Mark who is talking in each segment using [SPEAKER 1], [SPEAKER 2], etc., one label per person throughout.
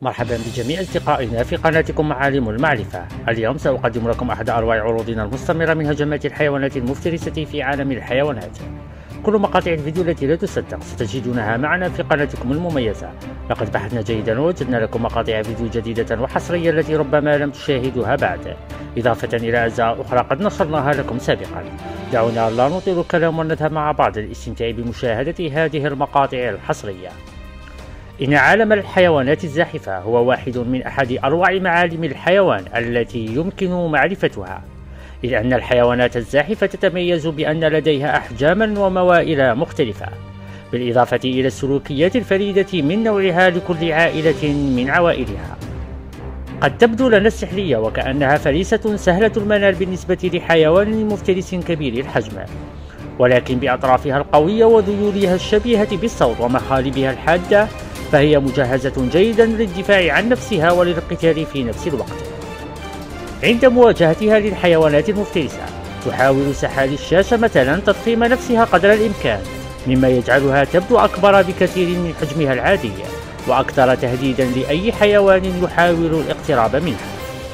[SPEAKER 1] مرحبا بجميع أصدقائنا في قناتكم معالم المعرفة. اليوم سأقدم لكم أحد أروع عروضنا المستمرة من هجمات الحيوانات المفترسة في عالم الحيوانات. كل مقاطع الفيديو التي لا تصدق ستجدونها معنا في قناتكم المميزة. لقد بحثنا جيدا ووجدنا لكم مقاطع فيديو جديدة وحصرية التي ربما لم تشاهدوها بعد، إضافة إلى أجزاء أخرى قد نشرناها لكم سابقا. دعونا لا نطيل الكلام ونذهب مع بعض للاستمتاع بمشاهدة هذه المقاطع الحصرية. إن عالم الحيوانات الزاحفة هو واحد من أحد أروع معالم الحيوان التي يمكن معرفتها، إذ أن الحيوانات الزاحفة تتميز بأن لديها أحجاما وموائل مختلفة، بالإضافة إلى السلوكيات الفريدة من نوعها لكل عائلة من عوائلها. قد تبدو لنا السحلية وكأنها فريسة سهلة المنال بالنسبة لحيوان مفترس كبير الحجم، ولكن بأطرافها القوية وذيولها الشبيهة بالصوت ومخالبها الحادة فهي مجهزة جيدا للدفاع عن نفسها وللقتال في نفس الوقت. عند مواجهتها للحيوانات المفترسة تحاول سحالي الشاشة مثلا تضخيم نفسها قدر الإمكان، مما يجعلها تبدو أكبر بكثير من حجمها العادي وأكثر تهديدا لأي حيوان يحاول الاقتراب منها.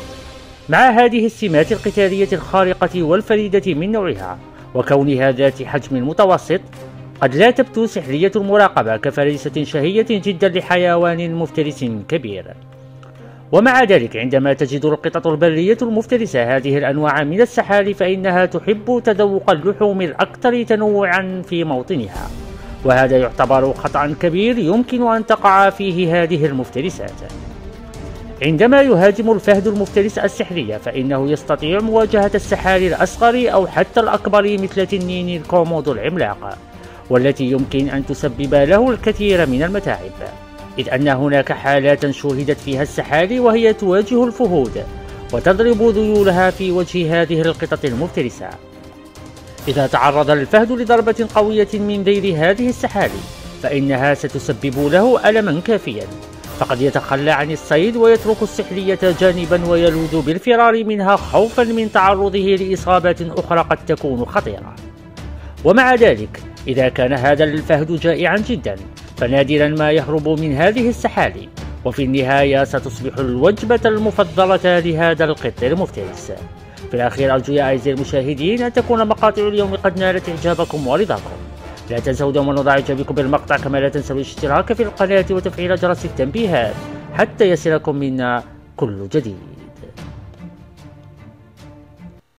[SPEAKER 1] مع هذه السمات القتالية الخارقة والفريدة من نوعها وكونها ذات حجم متوسط، قد لا تبدو سحلية المراقبة كفريسة شهية جدا لحيوان مفترس كبير. ومع ذلك عندما تجد القطط البرية المفترسة هذه الأنواع من السحالي فإنها تحب تذوق اللحوم الأكثر تنوعا في موطنها، وهذا يعتبر خطأ كبير يمكن أن تقع فيه هذه المفترسات. عندما يهاجم الفهد المفترس السحلية فإنه يستطيع مواجهة السحالي الأصغر أو حتى الأكبر مثل تنين الكومودو العملاق، والتي يمكن أن تسبب له الكثير من المتاعب، إذ أن هناك حالات شوهدت فيها السحالي وهي تواجه الفهود وتضرب ذيولها في وجه هذه القطط المفترسة. إذا تعرض الفهد لضربة قوية من ذيل هذه السحالي فإنها ستسبب له ألما كافيا، فقد يتخلى عن الصيد ويترك السحلية جانبا ويلوذ بالفرار منها خوفا من تعرضه لإصابات أخرى قد تكون خطيرة. ومع ذلك إذا كان هذا الفهد جائعا جدا فنادرا ما يهرب من هذه السحالي، وفي النهاية ستصبح الوجبة المفضلة لهذا القط المفترس. في الأخير أرجو يا أعزائي المشاهدين أن تكون مقاطع اليوم قد نالت إعجابكم ورضاكم. لا تنسوا دوما وضع إعجابكم بالمقطع، كما لا تنسوا الاشتراك في القناة وتفعيل جرس التنبيهات حتى يصلكم منا كل جديد.